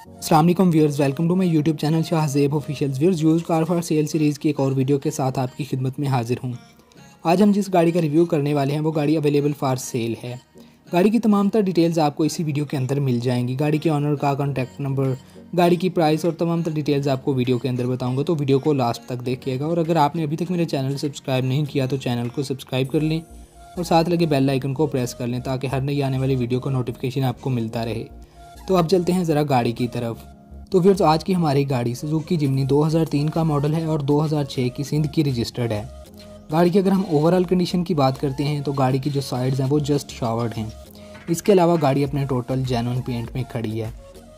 अस्सलाम वालेकुम viewers, welcome to my YouTube channel Shahzeb official. Viewers, used car for sale series की एक और वीडियो के साथ आपकी खिदमत में हाजिर हूँ। आज हम जिस गाड़ी का रिव्यू करने वाले हैं वो गाड़ी अवेलेबल फॉर सेल है। गाड़ी की तमाम तर डिटेल्स आपको इसी वीडियो के अंदर मिल जाएंगी। गाड़ी के ऑनर का कॉन्टैक्ट नंबर, गाड़ी की प्राइस और तमाम तर डिटेल्स आपको वीडियो के अंदर बताऊँगा, तो वीडियो को लास्ट तक देखिएगा। और अगर आपने अभी तक मेरे चैनल सब्सक्राइब नहीं किया तो चैनल को सब्सक्राइब कर लें और साथ लगे बेल आइकन को प्रेस कर लें ताकि हर नई आने वाली वीडियो का नोटिफिकेशन आपको मिलता रहे। तो अब चलते हैं ज़रा गाड़ी की तरफ। तो व्यूअर्स, आज की हमारी गाड़ी सुजुकी जिमनी 2003 का मॉडल है और 2006 की सिंध की रजिस्टर्ड है। गाड़ी की अगर हम ओवरऑल कंडीशन की बात करते हैं तो गाड़ी की जो साइड्स हैं वो जस्ट शावर्ड हैं। इसके अलावा गाड़ी अपने टोटल जेन्युइन पेंट में खड़ी है।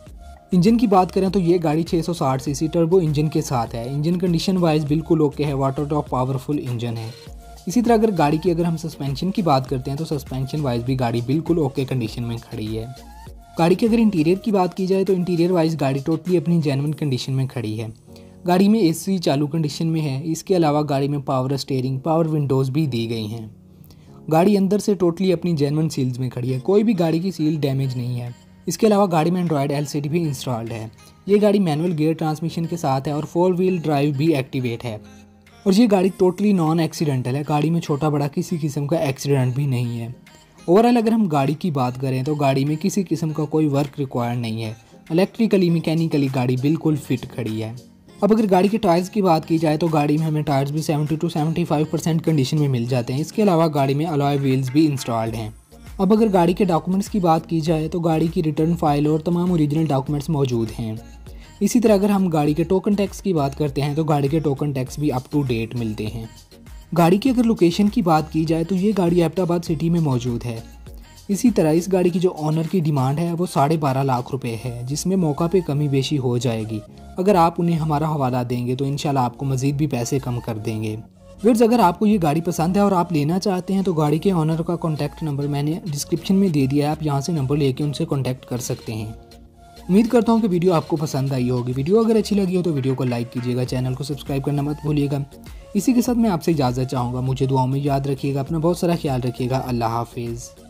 इंजन की बात करें तो ये गाड़ी 660 सीसी टर्बो इंजन के साथ है। इंजन कंडीशन वाइज बिल्कुल ओके है, वाटर टॉप पावरफुल इंजन है। इसी तरह अगर गाड़ी की अगर हम सस्पेंशन की बात करते हैं तो सस्पेंशन वाइज भी गाड़ी बिल्कुल ओके कंडीशन में खड़ी है। गाड़ी के अगर इंटीरियर की बात की जाए तो इंटीरियर वाइज गाड़ी टोटली अपनी जेन्युइन कंडीशन में खड़ी है। गाड़ी में एसी चालू कंडीशन में है। इसके अलावा गाड़ी में पावर स्टीयरिंग, पावर विंडोज़ भी दी गई हैं। गाड़ी अंदर से टोटली अपनी जेन्युइन सील्स में खड़ी है, कोई भी गाड़ी की सील डैमेज नहीं है। इसके अलावा गाड़ी में एंड्रॉयड LCD भी इंस्टॉल्ड है। ये गाड़ी मैनुअल गियर ट्रांसमिशन के साथ है और 4 व्हील ड्राइव भी एक्टिवेट है। और ये गाड़ी टोटली नॉन एक्सीडेंटल है। गाड़ी में छोटा बड़ा किसी किस्म का एक्सीडेंट भी नहीं है। ओवरऑल अगर हम गाड़ी की बात करें तो गाड़ी में किसी किस्म का कोई वर्क रिक्वायर्ड नहीं है। इलेक्ट्रिकली मैकेनिकली गाड़ी बिल्कुल फिट खड़ी है। अब अगर गाड़ी के टायर्स की बात की जाए तो गाड़ी में हमें टायर्स भी 70 to 75% कंडीशन में मिल जाते हैं। इसके अलावा गाड़ी में अलॉय व्हील्स भी इंस्टॉल्ड हैं। अब अगर गाड़ी के डॉक्यूमेंट्स की बात की जाए तो गाड़ी की रिटर्न फाइल और तमाम ओरिजिनल डॉक्यूमेंट्स मौजूद हैं। इसी तरह अगर हम गाड़ी के टोकन टैक्स की बात करते हैं तो गाड़ी के टोकन टैक्स भी अप टू डेट मिलते हैं। गाड़ी की अगर लोकेशन की बात की जाए तो ये गाड़ी एबटाबाद सिटी में मौजूद है। इसी तरह इस गाड़ी की जो ऑनर की डिमांड है वो 12.5 लाख रुपए है, जिसमें मौका पे कमी बेशी हो जाएगी। अगर आप उन्हें हमारा हवाला देंगे तो इंशाल्लाह आपको मज़ीद भी पैसे कम कर देंगे। व्यूअर्स, अगर आपको ये गाड़ी पसंद है और आप लेना चाहते हैं तो गाड़ी के ऑनर का कॉन्टैक्ट नंबर मैंने डिस्क्रिप्शन में दे दिया है। आप यहाँ से नंबर लेके उनसे कॉन्टैक्ट कर सकते हैं। उम्मीद करता हूँ कि वीडियो आपको पसंद आई होगी। वीडियो अगर अच्छी लगी हो तो वीडियो को लाइक कीजिएगा, चैनल को सब्सक्राइब करना मत भूलिएगा। इसी के साथ मैं आपसे इजाज़त चाहूँगा। मुझे दुआओं में याद रखिएगा। अपना बहुत सारा ख्याल रखिएगा। अल्लाह हाफिज़।